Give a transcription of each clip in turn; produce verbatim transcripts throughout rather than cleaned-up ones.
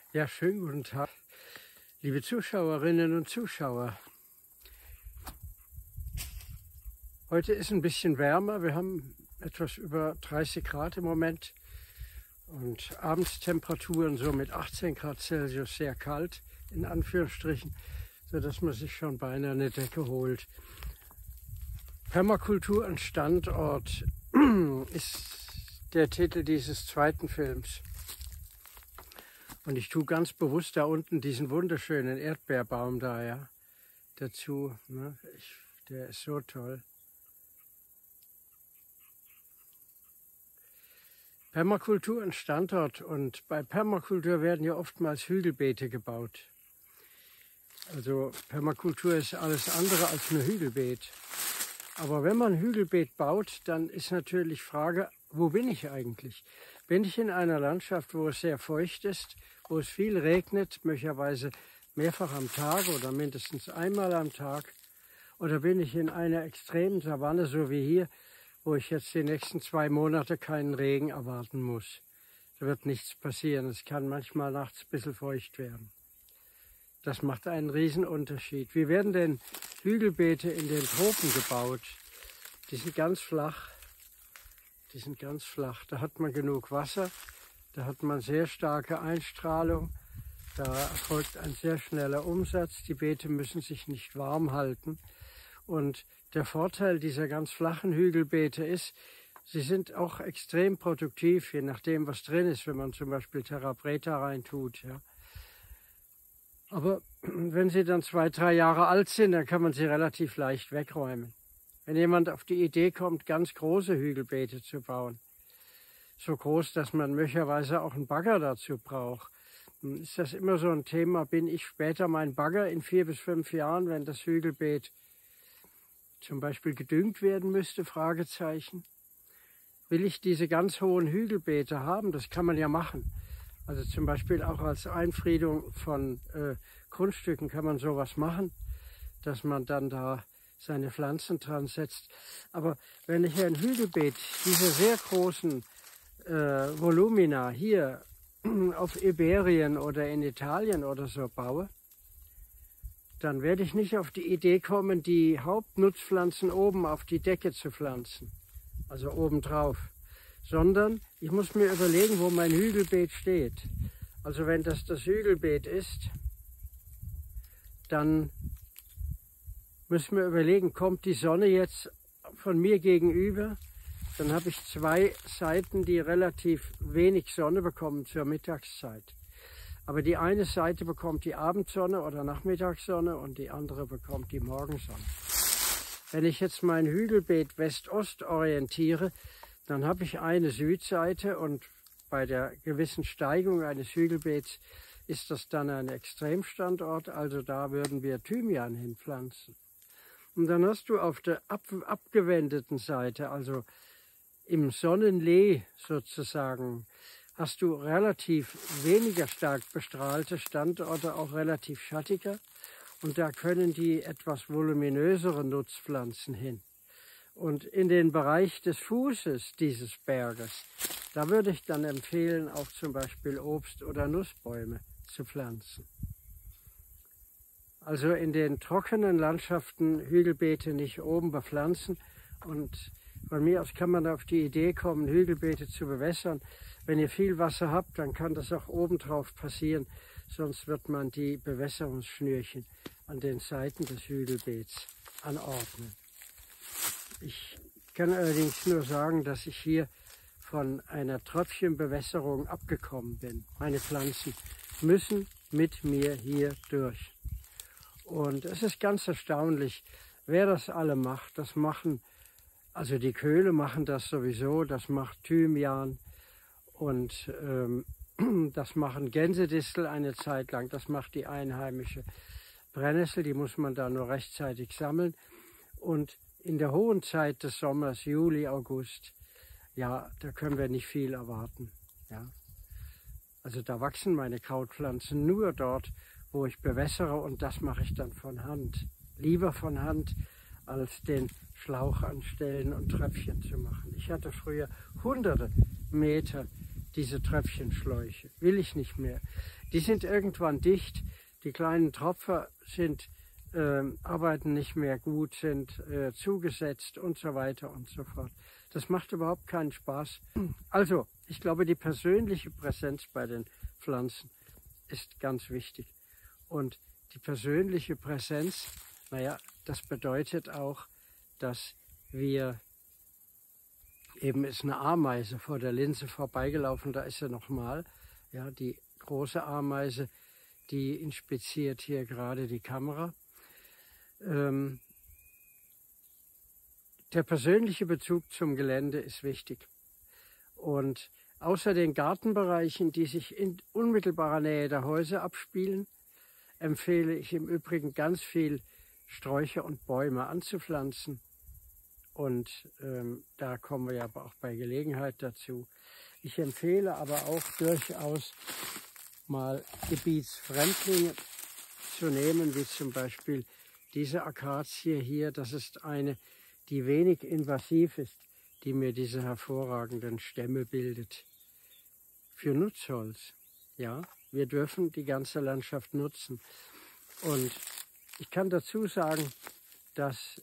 Ja, schönen guten Tag, liebe Zuschauerinnen und Zuschauer. Heute ist ein bisschen wärmer, wir haben etwas über dreißig Grad im Moment und Abendstemperaturen so mit achtzehn Grad Celsius sehr kalt, in Anführungsstrichen, sodass man sich schon beinahe eine Decke holt. Permakultur und Standort ist der Titel dieses zweiten Films. Und ich tue ganz bewusst da unten diesen wunderschönen Erdbeerbaum da, ja, dazu. Ne? Ich, der ist so toll. Permakultur und Standort. Und bei Permakultur werden ja oftmals Hügelbeete gebaut. Also Permakultur ist alles andere als ein Hügelbeet. Aber wenn man ein Hügelbeet baut, dann ist natürlich Frage, wo bin ich eigentlich? Bin ich in einer Landschaft, wo es sehr feucht ist, wo es viel regnet, möglicherweise mehrfach am Tag oder mindestens einmal am Tag? Oder bin ich in einer extremen Savanne, so wie hier, wo ich jetzt die nächsten zwei Monate keinen Regen erwarten muss? Da wird nichts passieren. Es kann manchmal nachts ein bisschen feucht werden. Das macht einen riesen Unterschied. Wie werden denn Hügelbeete in den Tropen gebaut? Die sind ganz flach. Die sind ganz flach. Da hat man genug Wasser. Da hat man sehr starke Einstrahlung. Da erfolgt ein sehr schneller Umsatz. Die Beete müssen sich nicht warm halten. Und der Vorteil dieser ganz flachen Hügelbeete ist, sie sind auch extrem produktiv, je nachdem, was drin ist, wenn man zum Beispiel Terra Preta reintut. Ja. Aber wenn sie dann zwei, drei Jahre alt sind, dann kann man sie relativ leicht wegräumen. Wenn jemand auf die Idee kommt, ganz große Hügelbeete zu bauen, so groß, dass man möglicherweise auch einen Bagger dazu braucht, dann ist das immer so ein Thema, bin ich später mein Bagger in vier bis fünf Jahren, wenn das Hügelbeet zum Beispiel gedüngt werden müsste, Fragezeichen. Will ich diese ganz hohen Hügelbeete haben? Das kann man ja machen. Also zum Beispiel auch als Einfriedung von äh, Grundstücken kann man sowas machen, dass man dann da seine Pflanzen dran setzt. Aber wenn ich ein Hügelbeet, diese sehr großen äh, Volumina hier auf Iberien oder in Italien oder so baue, dann werde ich nicht auf die Idee kommen, die Hauptnutzpflanzen oben auf die Decke zu pflanzen, also obendrauf, sondern ich muss mir überlegen, wo mein Hügelbeet steht. Also wenn das das Hügelbeet ist, dann müssen wir überlegen, kommt die Sonne jetzt von mir gegenüber, dann habe ich zwei Seiten, die relativ wenig Sonne bekommen zur Mittagszeit. Aber die eine Seite bekommt die Abendsonne oder Nachmittagssonne und die andere bekommt die Morgensonne. Wenn ich jetzt mein Hügelbeet West-Ost orientiere, dann habe ich eine Südseite und bei der gewissen Steigung eines Hügelbeets ist das dann ein Extremstandort, also da würden wir Thymian hinpflanzen. Und dann hast du auf der ab, abgewendeten Seite, also im Sonnenlee sozusagen, hast du relativ weniger stark bestrahlte Standorte, auch relativ schattiger. Und da können die etwas voluminöseren Nutzpflanzen hin. Und in den Bereich des Fußes dieses Berges, da würde ich dann empfehlen, auch zum Beispiel Obst- oder Nussbäume zu pflanzen. Also in den trockenen Landschaften Hügelbeete nicht oben bepflanzen. Und von mir aus kann man auf die Idee kommen, Hügelbeete zu bewässern. Wenn ihr viel Wasser habt, dann kann das auch obendrauf passieren, sonst wird man die Bewässerungsschnürchen an den Seiten des Hügelbeets anordnen. Ich kann allerdings nur sagen, dass ich hier von einer Tröpfchenbewässerung abgekommen bin. Meine Pflanzen müssen mit mir hier durch. Und es ist ganz erstaunlich, wer das alle macht. Das machen, also die Köhle machen das sowieso, das macht Thymian. Und ähm, das machen Gänsedistel eine Zeit lang, das macht die einheimische Brennnessel, die muss man da nur rechtzeitig sammeln. Und in der hohen Zeit des Sommers, Juli, August, ja, da können wir nicht viel erwarten. Ja. Also da wachsen meine Krautpflanzen nur dort, wo ich bewässere und das mache ich dann von Hand. Lieber von Hand, als den Schlauch anstellen und Tröpfchen zu machen. Ich hatte früher hunderte Meter diese Tröpfchenschläuche. Will ich nicht mehr. Die sind irgendwann dicht, die kleinen Tropfer sind, äh, arbeiten nicht mehr gut, sind äh, zugesetzt und so weiter und so fort. Das macht überhaupt keinen Spaß. Also, ich glaube, die persönliche Präsenz bei den Pflanzen ist ganz wichtig. Und die persönliche Präsenz, naja, das bedeutet auch, dass wir, eben ist eine Ameise vor der Linse vorbeigelaufen, da ist sie nochmal, ja, die große Ameise, die inspiziert hier gerade die Kamera. Ähm, der persönliche Bezug zum Gelände ist wichtig. Und außer den Gartenbereichen, die sich in unmittelbarer Nähe der Häuser abspielen, empfehle ich im Übrigen ganz viel Sträucher und Bäume anzupflanzen. Und ähm, da kommen wir ja aber auch bei Gelegenheit dazu. Ich empfehle aber auch durchaus mal Gebietsfremdlinge zu nehmen, wie zum Beispiel diese Akazie hier. Das ist eine, die wenig invasiv ist, die mir diese hervorragenden Stämme bildet. Für Nutzholz, ja, wir dürfen die ganze Landschaft nutzen. Und ich kann dazu sagen, dass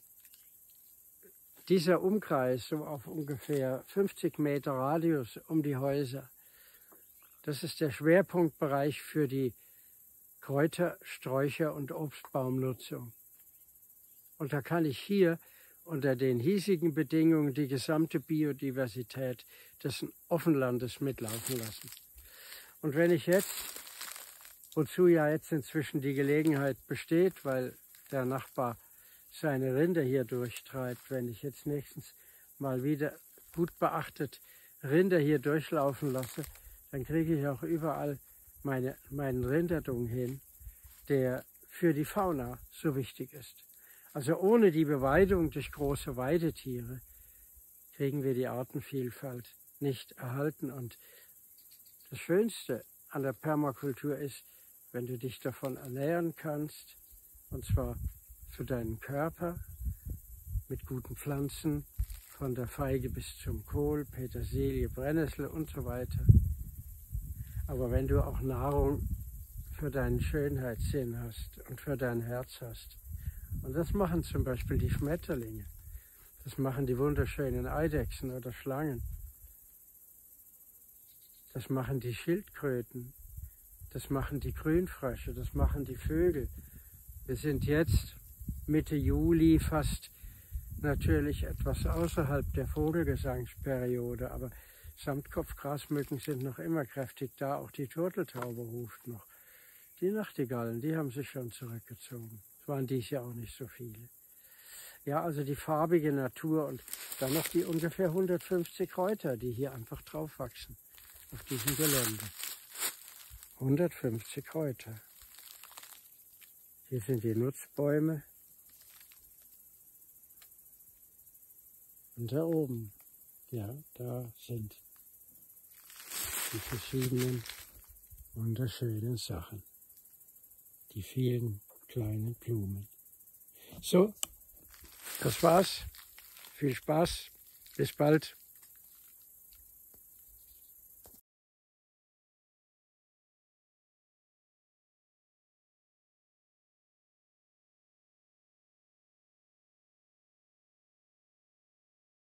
dieser Umkreis, so auf ungefähr fünfzig Meter Radius um die Häuser, das ist der Schwerpunktbereich für die Kräuter-, Sträucher- und Obstbaumnutzung. Und da kann ich hier unter den hiesigen Bedingungen die gesamte Biodiversität des Offenlandes mitlaufen lassen. Und wenn ich jetzt, wozu ja jetzt inzwischen die Gelegenheit besteht, weil der Nachbar seine Rinder hier durchtreibt, wenn ich jetzt nächstens mal wieder gut beachtet Rinder hier durchlaufen lasse, dann kriege ich auch überall meine, meinen Rinderdung hin, der für die Fauna so wichtig ist. Also ohne die Beweidung durch große Weidetiere kriegen wir die Artenvielfalt nicht erhalten. Und das Schönste an der Permakultur ist, wenn du dich davon ernähren kannst, und zwar für deinen Körper, mit guten Pflanzen, von der Feige bis zum Kohl, Petersilie, Brennnessel und so weiter. Aber wenn du auch Nahrung für deinen Schönheitssinn hast und für dein Herz hast, und das machen zum Beispiel die Schmetterlinge, das machen die wunderschönen Eidechsen oder Schlangen, das machen die Schildkröten, das machen die Grünfrösche, das machen die Vögel. Wir sind jetzt Mitte Juli, fast natürlich etwas außerhalb der Vogelgesangsperiode, aber Samtkopfgrasmücken sind noch immer kräftig da, auch die Turteltaube ruft noch. Die Nachtigallen, die haben sich schon zurückgezogen. Es waren dies Jahr auch nicht so viele. Ja, also die farbige Natur und dann noch die ungefähr hundertfünfzig Kräuter, die hier einfach drauf wachsen, auf diesem Gelände. hundertfünfzig Kräuter. Hier sind die Nutzbäume. Und da oben, ja, da sind die verschiedenen wunderschönen Sachen. Die vielen kleinen Blumen. So, das war's. Viel Spaß. Bis bald.